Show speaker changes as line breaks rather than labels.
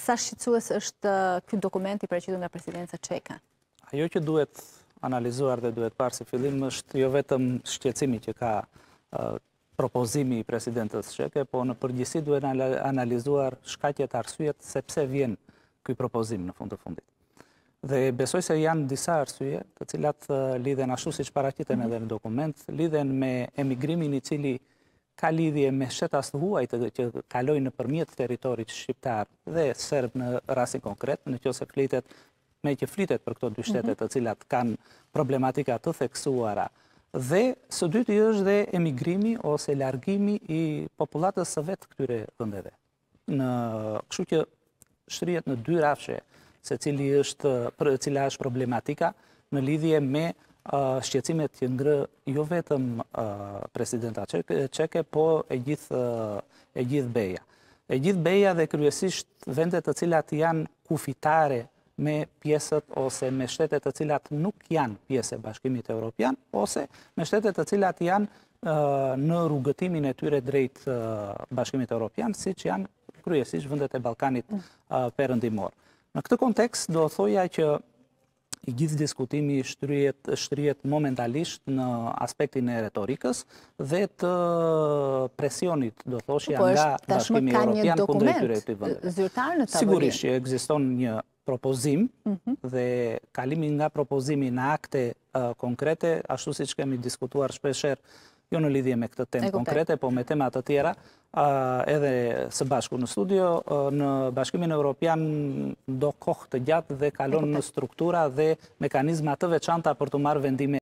sa shqetësues është ky dokumenti përgatitur nga presidenca çeke?
Ajo që duhet analizuar dhe duhet parë si fillim është jo vetëm shqetësimi që ka propozimi i presidentës çeke, po në përgjithësi duhet analizuar shkaqjet, arsyet sepse vjen ky propozim në fund të fundit. Dhe besoj se janë disa arsye, të cilat lidhen ashtu siç paraqiten edhe në dokument, lidhen me emigrimin i cili ka lidhje me shtetas të huaj që kalojnë nëpërmjet territorit shqiptar dhe serb në rastin konkret, nëse flitet për këto dy shtete të cilat kanë problematika të theksuara. Dhe së dyti është dhe emigrimi ose largimi i popullatës së vet këtyre vendeve. Kështu që shtrihet në dy rafshe se cila është problematika në lidhje me shqetësimet që ngre jo vetëm presidenta çeke, po e gjithë BE-ja. E gjithë BE-ja dhe kryesisht vendet të cilat janë kufitare me pjesët ose me shtetet të cilat nuk janë pjesë e Bashkimit Evropian, ose me shtetet të cilat janë në rrugëtimin e tyre drejt Bashkimit Evropian, siç janë kryesisht vendet e Ballkanit Perëndimor. Në këtë kontekst do thoja që i gjithë diskutimi shtrihet momentalisht në aspektin e retorikës dhe të presionit, do thoshja, nga Bashkimi Evropian kundër këtyre vendeve.
Zyrtar në tavolinë.
Sigurisht që ekziston një propozim dhe kalimi nga propozimi në akte konkrete, ashtu siç kemi diskutuar shpeshherë, jo në lidhje me këtë temë konkrete, po me tema të tjera, edhe së bashku në studio, në Bashkimin Evropian do kohë të gjatë dhe kalon në struktura dhe mekanizma të veçanta për të marrë vendime